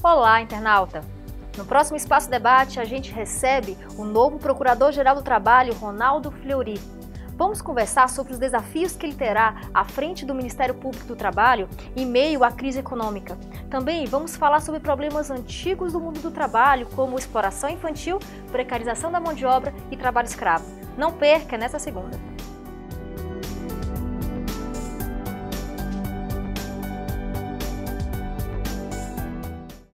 Olá, internauta! No próximo Espaço Debate, a gente recebe o novo Procurador-Geral do Trabalho, Ronaldo Fleury. Vamos conversar sobre os desafios que ele terá à frente do Ministério Público do Trabalho em meio à crise econômica. Também vamos falar sobre problemas antigos do mundo do trabalho, como exploração infantil, precarização da mão de obra e trabalho escravo. Não perca nessa segunda!